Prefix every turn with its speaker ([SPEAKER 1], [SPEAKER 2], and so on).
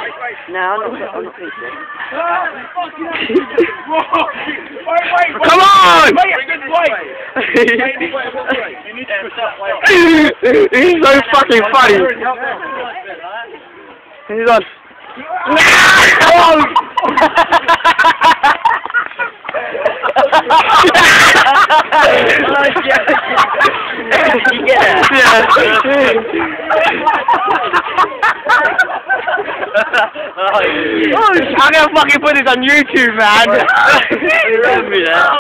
[SPEAKER 1] No, I'm not thinking.
[SPEAKER 2] Come on! He's so fucking funny. He's on. I'm gonna fucking put this on YouTube, man.